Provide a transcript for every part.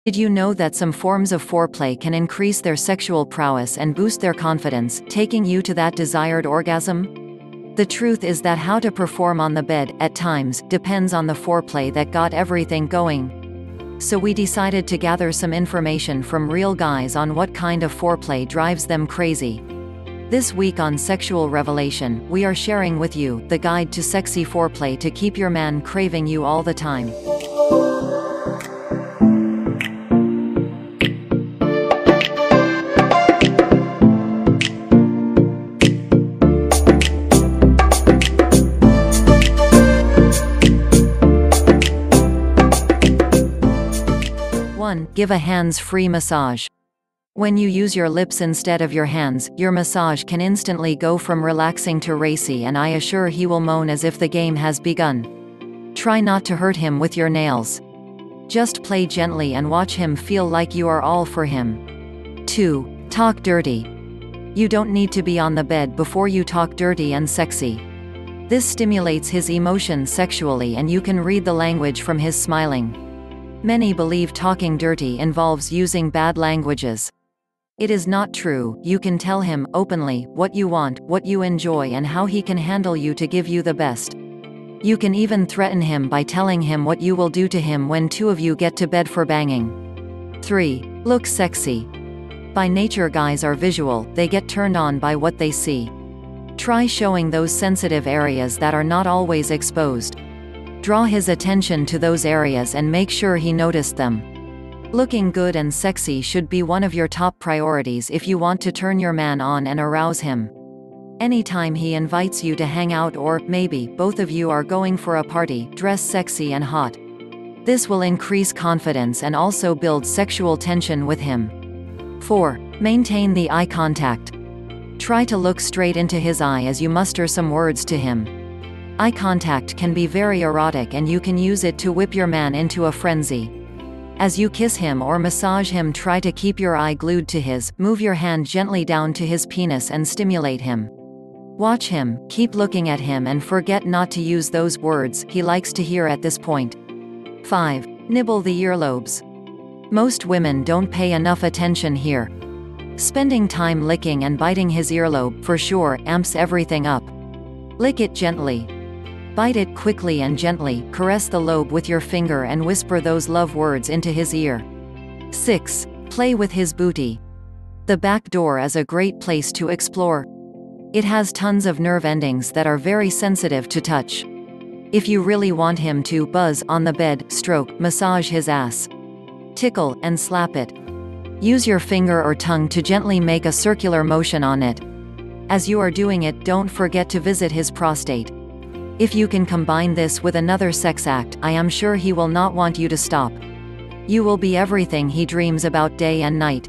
Did you know that some forms of foreplay can increase their sexual prowess and boost their confidence, taking you to that desired orgasm? The truth is that how to perform on the bed, at times, depends on the foreplay that got everything going. So we decided to gather some information from real guys on what kind of foreplay drives them crazy. This week on Sexual Revelation, we are sharing with you the guide to sexy foreplay to keep your man craving you all the time. Give a hands-free massage. When you use your lips instead of your hands, your massage can instantly go from relaxing to racy, and I assure he will moan as if the game has begun. Try not to hurt him with your nails. Just play gently and watch him feel like you are all for him. 2. Talk dirty. You don't need to be on the bed before you talk dirty and sexy. This stimulates his emotions sexually, and you can read the language from his smiling. Many believe talking dirty involves using bad languages. It is not true. You can tell him, openly, what you want, what you enjoy, and how he can handle you to give you the best. You can even threaten him by telling him what you will do to him when two of you get to bed for banging. 3. Look sexy. By nature, guys are visual, they get turned on by what they see. Try showing those sensitive areas that are not always exposed. Draw his attention to those areas and make sure he noticed them. Looking good and sexy should be one of your top priorities if you want to turn your man on and arouse him. Anytime he invites you to hang out, or, maybe, both of you are going for a party, dress sexy and hot. This will increase confidence and also build sexual tension with him. 4. Maintain the eye contact. Try to look straight into his eye as you muster some words to him. Eye contact can be very erotic, and you can use it to whip your man into a frenzy. As you kiss him or massage him, try to keep your eye glued to his, move your hand gently down to his penis and stimulate him. Watch him, keep looking at him, and forget not to use those words he likes to hear at this point. 5. Nibble the earlobes. Most women don't pay enough attention here. Spending time licking and biting his earlobe, for sure, amps everything up. Lick it gently. Bite it quickly and gently, caress the lobe with your finger and whisper those love words into his ear. 6. Play with his booty. The back door is a great place to explore. It has tons of nerve endings that are very sensitive to touch. If you really want him to buzz on the bed, stroke, massage his ass. Tickle, and slap it. Use your finger or tongue to gently make a circular motion on it. As you are doing it, don't forget to visit his prostate. If you can combine this with another sex act, I am sure he will not want you to stop. You will be everything he dreams about day and night.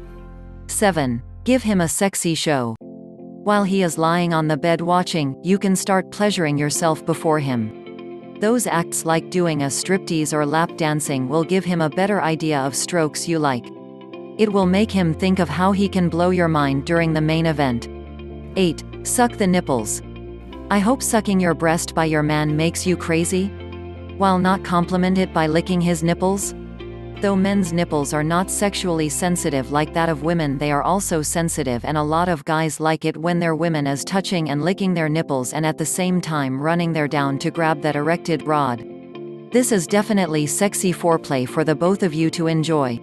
7. Give him a sexy show. While he is lying on the bed watching, you can start pleasuring yourself before him. Those acts, like doing a striptease or lap dancing, will give him a better idea of strokes you like. It will make him think of how he can blow your mind during the main event. 8. Suck the nipples. I hope sucking your breast by your man makes you crazy. While not compliment it by licking his nipples? Though men's nipples are not sexually sensitive like that of women, they are also sensitive, and a lot of guys like it when their women is touching and licking their nipples and at the same time running their down to grab that erected rod. This is definitely sexy foreplay for the both of you to enjoy.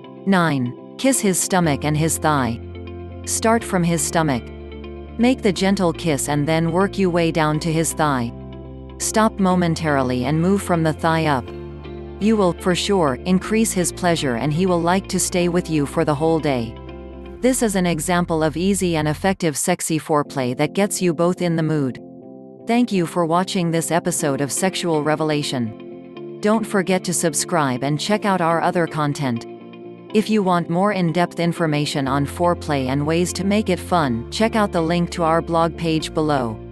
9. Kiss his stomach and his thigh. Start from his stomach. Make the gentle kiss and then work your way down to his thigh. Stop momentarily and move from the thigh up. You will, for sure, increase his pleasure, and he will like to stay with you for the whole day. This is an example of easy and effective sexy foreplay that gets you both in the mood. Thank you for watching this episode of Sexual Revelation. Don't forget to subscribe and check out our other content. If you want more in-depth information on foreplay and ways to make it fun, check out the link to our blog page below.